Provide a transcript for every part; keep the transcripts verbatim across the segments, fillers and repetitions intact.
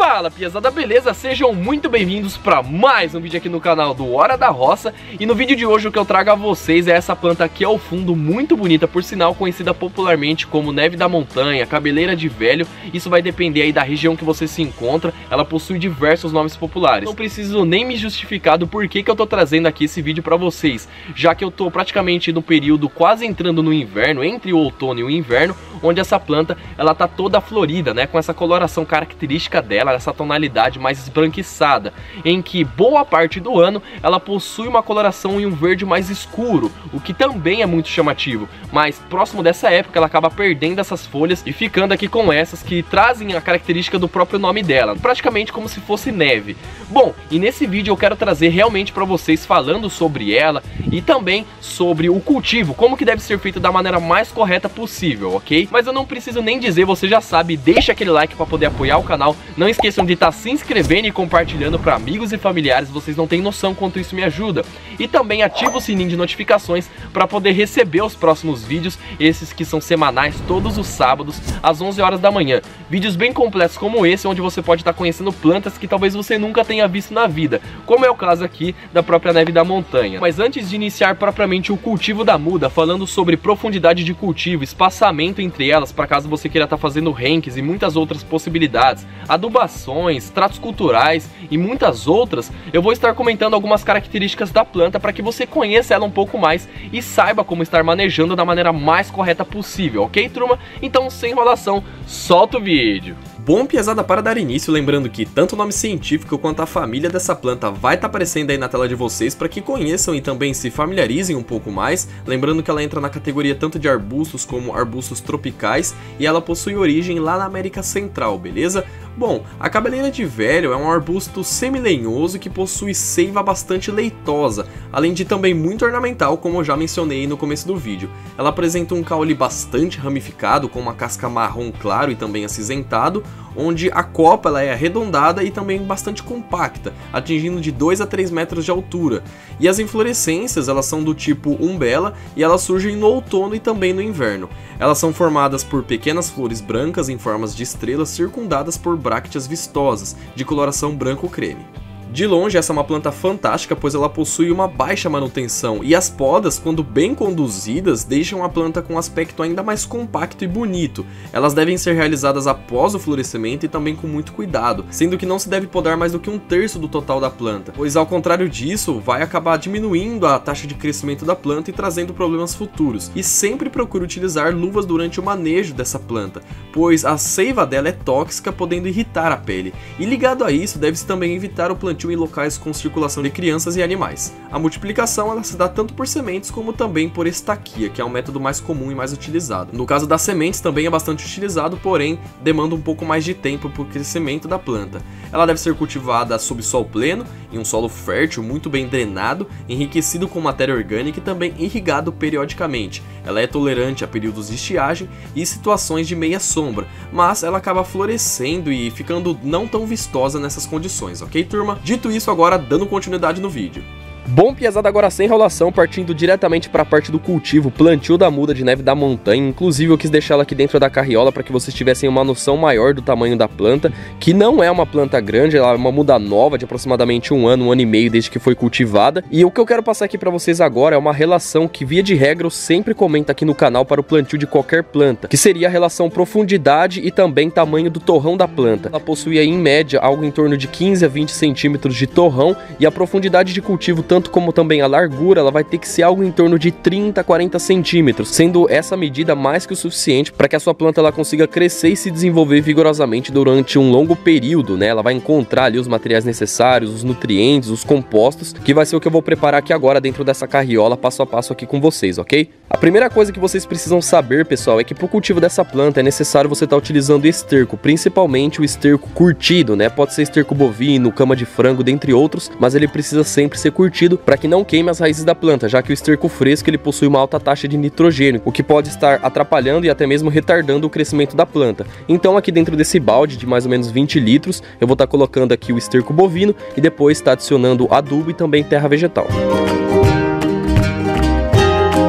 Fala, piazada, beleza? Sejam muito bem-vindos para mais um vídeo aqui no canal do Hora da Roça. E no vídeo de hoje o que eu trago a vocês é essa planta aqui ao fundo, muito bonita, por sinal conhecida popularmente como neve da montanha, cabeleira de velho. Isso vai depender aí da região que você se encontra, ela possui diversos nomes populares. Não preciso nem me justificar do porquê que eu tô trazendo aqui esse vídeo para vocês, já que eu tô praticamente no período quase entrando no inverno, entre o outono e o inverno, onde essa planta ela tá toda florida, né, com essa coloração característica dela, essa tonalidade mais esbranquiçada, em que boa parte do ano ela possui uma coloração em um verde mais escuro, o que também é muito chamativo, mas próximo dessa época ela acaba perdendo essas folhas e ficando aqui com essas que trazem a característica do próprio nome dela, praticamente como se fosse neve. Bom, e nesse vídeo eu quero trazer realmente para vocês falando sobre ela e também sobre o cultivo, como que deve ser feito da maneira mais correta possível, ok? Mas eu não preciso nem dizer, você já sabe, deixa aquele like para poder apoiar o canal, não esqueçam de estar se inscrevendo e compartilhando para amigos e familiares, vocês não têm noção quanto isso me ajuda. E também ativa o sininho de notificações para poder receber os próximos vídeos, esses que são semanais, todos os sábados, às onze horas da manhã. Vídeos bem completos como esse, onde você pode estar conhecendo plantas que talvez você nunca tenha visto na vida, como é o caso aqui da própria neve da montanha. Mas antes de iniciar propriamente o cultivo da muda, falando sobre profundidade de cultivo, espaçamento entre elas, para caso você queira estar fazendo ranks e muitas outras possibilidades, adubações, tratos culturais e muitas outras, eu vou estar comentando algumas características da planta para que você conheça ela um pouco mais e saiba como estar manejando da maneira mais correta possível, ok, turma? Então, sem enrolação, solta o vídeo! Bom, piazada, para dar início, lembrando que tanto o nome científico quanto a família dessa planta vai estar aparecendo aí na tela de vocês para que conheçam e também se familiarizem um pouco mais, lembrando que ela entra na categoria tanto de arbustos como arbustos tropicais e ela possui origem lá na América Central, beleza? Bom, a cabeleira de velho é um arbusto semilenhoso que possui seiva bastante leitosa, além de também muito ornamental, como eu já mencionei no começo do vídeo. Ela apresenta um caule bastante ramificado, com uma casca marrom claro e também acinzentado, onde a copa ela é arredondada e também bastante compacta, atingindo de dois a três metros de altura. E as inflorescências elas são do tipo umbela e elas surgem no outono e também no inverno. Elas são formadas por pequenas flores brancas em formas de estrelas circundadas por brácteas vistosas, de coloração branco-creme. De longe, essa é uma planta fantástica, pois ela possui uma baixa manutenção, e as podas, quando bem conduzidas, deixam a planta com um aspecto ainda mais compacto e bonito. Elas devem ser realizadas após o florescimento e também com muito cuidado, sendo que não se deve podar mais do que um terço do total da planta, pois ao contrário disso, vai acabar diminuindo a taxa de crescimento da planta e trazendo problemas futuros. E sempre procure utilizar luvas durante o manejo dessa planta, pois a seiva dela é tóxica, podendo irritar a pele. E ligado a isso, deve-se também evitar o plantio em locais com circulação de crianças e animais. A multiplicação ela se dá tanto por sementes como também por estaquia, que é o método mais comum e mais utilizado. No caso das sementes também é bastante utilizado, porém demanda um pouco mais de tempo para o crescimento da planta. Ela deve ser cultivada sob sol pleno, em um solo fértil, muito bem drenado, enriquecido com matéria orgânica e também irrigado periodicamente. Ela é tolerante a períodos de estiagem e situações de meia sombra, mas ela acaba florescendo e ficando não tão vistosa nessas condições, ok, turma? Dito isso, agora dando continuidade no vídeo. Bom, piazada, agora sem enrolação, partindo diretamente para a parte do cultivo, plantio da muda de neve da montanha. Inclusive eu quis deixar ela aqui dentro da carriola para que vocês tivessem uma noção maior do tamanho da planta, que não é uma planta grande, ela é uma muda nova de aproximadamente um ano, um ano e meio desde que foi cultivada. E o que eu quero passar aqui para vocês agora é uma relação que, via de regra, eu sempre comento aqui no canal para o plantio de qualquer planta, que seria a relação profundidade e também tamanho do torrão da planta. Ela possui aí, em média, algo em torno de quinze a vinte centímetros de torrão, e a profundidade de cultivo, tanto como também a largura, ela vai ter que ser algo em torno de trinta a quarenta centímetros, sendo essa medida mais que o suficiente para que a sua planta ela consiga crescer e se desenvolver vigorosamente durante um longo período, né? Ela vai encontrar ali os materiais necessários, os nutrientes, os compostos, que vai ser o que eu vou preparar aqui agora dentro dessa carriola, passo a passo aqui com vocês, ok? A primeira coisa que vocês precisam saber, pessoal, é que para o cultivo dessa planta é necessário você estar utilizando esterco, principalmente o esterco curtido, né? Pode ser esterco bovino, cama de frango, dentre outros, mas ele precisa sempre ser curtido para que não queime as raízes da planta, já que o esterco fresco ele possui uma alta taxa de nitrogênio, o que pode estar atrapalhando e até mesmo retardando o crescimento da planta. Então aqui dentro desse balde de mais ou menos vinte litros, eu vou estar colocando aqui o esterco bovino e depois estar adicionando adubo e também terra vegetal.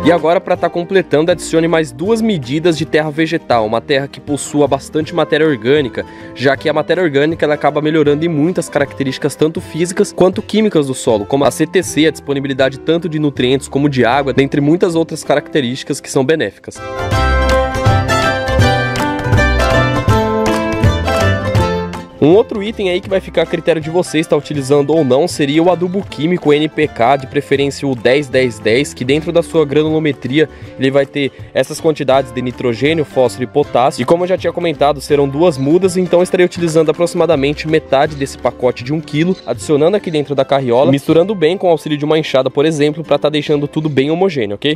E agora, para estar completando, adicione mais duas medidas de terra vegetal, uma terra que possua bastante matéria orgânica, já que a matéria orgânica ela acaba melhorando em muitas características tanto físicas quanto químicas do solo, como a C T C, a disponibilidade tanto de nutrientes como de água, dentre muitas outras características que são benéficas. Um outro item aí que vai ficar a critério de você estar utilizando ou não seria o adubo químico N P K, de preferência o dez dez dez, que dentro da sua granulometria ele vai ter essas quantidades de nitrogênio, fósforo e potássio. E como eu já tinha comentado, serão duas mudas, então eu estarei utilizando aproximadamente metade desse pacote de um quilo, adicionando aqui dentro da carriola, misturando bem com o auxílio de uma enxada, por exemplo, para estar deixando tudo bem homogêneo, ok?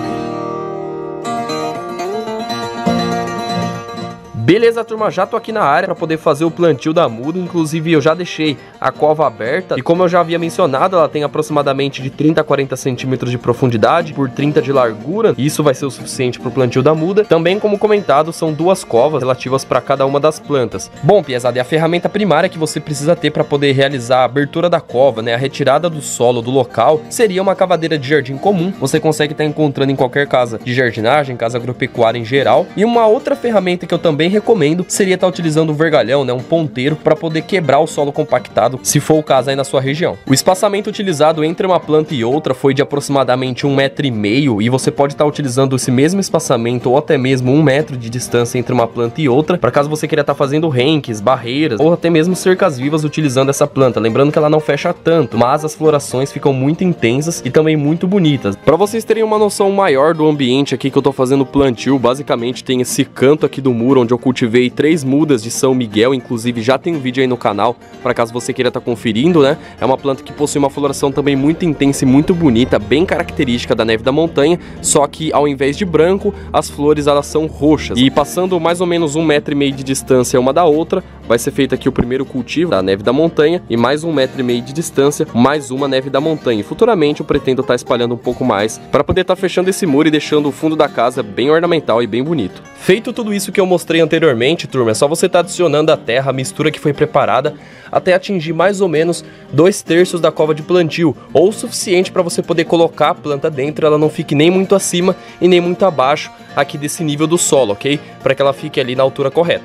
Beleza, turma, já tô aqui na área para poder fazer o plantio da muda. Inclusive eu já deixei a cova aberta e, como eu já havia mencionado, ela tem aproximadamente de trinta a quarenta centímetros de profundidade por trinta de largura. Isso vai ser o suficiente para o plantio da muda. Também, como comentado, são duas covas relativas para cada uma das plantas. Bom, piezada, é a ferramenta primária que você precisa ter para poder realizar a abertura da cova, né, a retirada do solo do local, seria uma cavadeira de jardim comum. Você consegue estar encontrando em qualquer casa de jardinagem, casa agropecuária em geral. E uma outra ferramenta que eu também recomendo seria estar utilizando um vergalhão, né, um ponteiro, para poder quebrar o solo compactado, se for o caso aí na sua região. O espaçamento utilizado entre uma planta e outra foi de aproximadamente um metro e meio, e você pode estar utilizando esse mesmo espaçamento ou até mesmo um metro de distância entre uma planta e outra, para caso você queira estar fazendo renques, barreiras ou até mesmo cercas vivas utilizando essa planta. Lembrando que ela não fecha tanto, mas as florações ficam muito intensas e também muito bonitas. Para vocês terem uma noção maior do ambiente aqui que eu tô fazendo plantio, basicamente tem esse canto aqui do muro onde eu cultivei três mudas de São Miguel, inclusive já tem um vídeo aí no canal, para caso você queira estar conferindo, né? É uma planta que possui uma floração também muito intensa e muito bonita, bem característica da neve da montanha, só que ao invés de branco, as flores elas são roxas. E passando mais ou menos um metro e meio de distância uma da outra, vai ser feito aqui o primeiro cultivo da neve da montanha, e mais um metro e meio de distância, mais uma neve da montanha. E futuramente eu pretendo estar espalhando um pouco mais, para poder estar fechando esse muro e deixando o fundo da casa bem ornamental e bem bonito. Feito tudo isso que eu mostrei anteriormente, turma, é só você estar adicionando a terra, a mistura que foi preparada, até atingir mais ou menos dois terços da cova de plantio, ou o suficiente para você poder colocar a planta dentro, ela não fique nem muito acima e nem muito abaixo aqui desse nível do solo, ok? Para que ela fique ali na altura correta.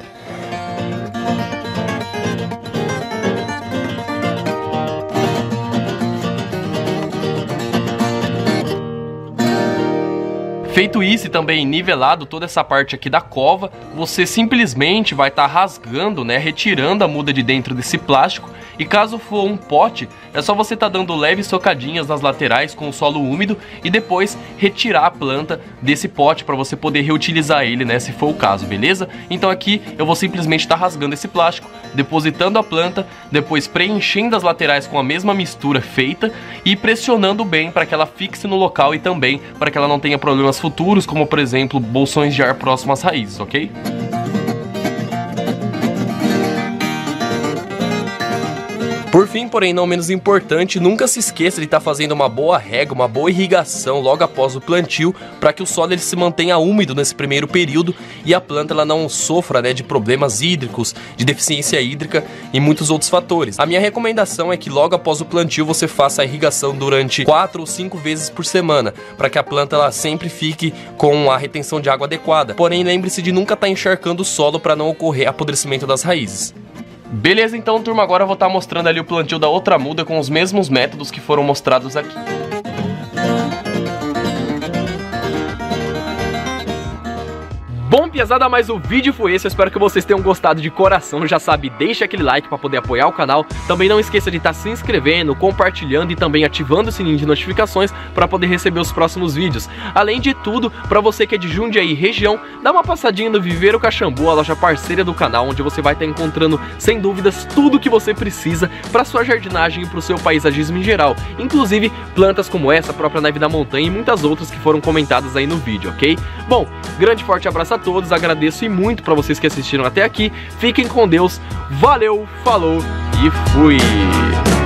Feito isso e também nivelado toda essa parte aqui da cova, você simplesmente vai estar rasgando, né, retirando a muda de dentro desse plástico. E caso for um pote, é só você estar dando leves socadinhas nas laterais com o solo úmido e depois retirar a planta desse pote para você poder reutilizar ele, né, se for o caso, beleza? Então aqui eu vou simplesmente estar rasgando esse plástico, depositando a planta, depois preenchendo as laterais com a mesma mistura feita e pressionando bem para que ela fixe no local e também para que ela não tenha problemas futuros, como por exemplo bolsões de ar próximo às raízes, ok? Por fim, porém não menos importante, nunca se esqueça de estar fazendo uma boa rega, uma boa irrigação logo após o plantio, para que o solo ele se mantenha úmido nesse primeiro período e a planta ela não sofra, né, de problemas hídricos, de deficiência hídrica e muitos outros fatores. A minha recomendação é que logo após o plantio você faça a irrigação durante quatro ou cinco vezes por semana, para que a planta ela sempre fique com a retenção de água adequada. Porém, lembre-se de nunca estar encharcando o solo para não ocorrer apodrecimento das raízes. Beleza, então, turma, agora eu vou estar mostrando ali o plantio da outra muda com os mesmos métodos que foram mostrados aqui. Bom, piazada, mas o vídeo foi esse, eu espero que vocês tenham gostado de coração. Já sabe, deixa aquele like para poder apoiar o canal. Também não esqueça de estar se inscrevendo, compartilhando e também ativando o sininho de notificações para poder receber os próximos vídeos. Além de tudo, para você que é de Jundiaí região, dá uma passadinha no Viveiro Caxambu, a loja parceira do canal, onde você vai estar encontrando, sem dúvidas, tudo que você precisa para sua jardinagem e para o seu paisagismo em geral. Inclusive, plantas como essa, a própria neve da montanha e muitas outras que foram comentadas aí no vídeo, ok? Bom, grande forte abraço a todos, agradeço e muito para vocês que assistiram até aqui. Fiquem com Deus, valeu, falou e fui!